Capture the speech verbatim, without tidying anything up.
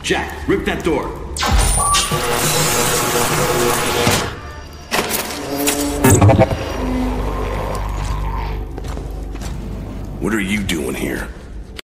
Jack, rip that door. What are you doing here?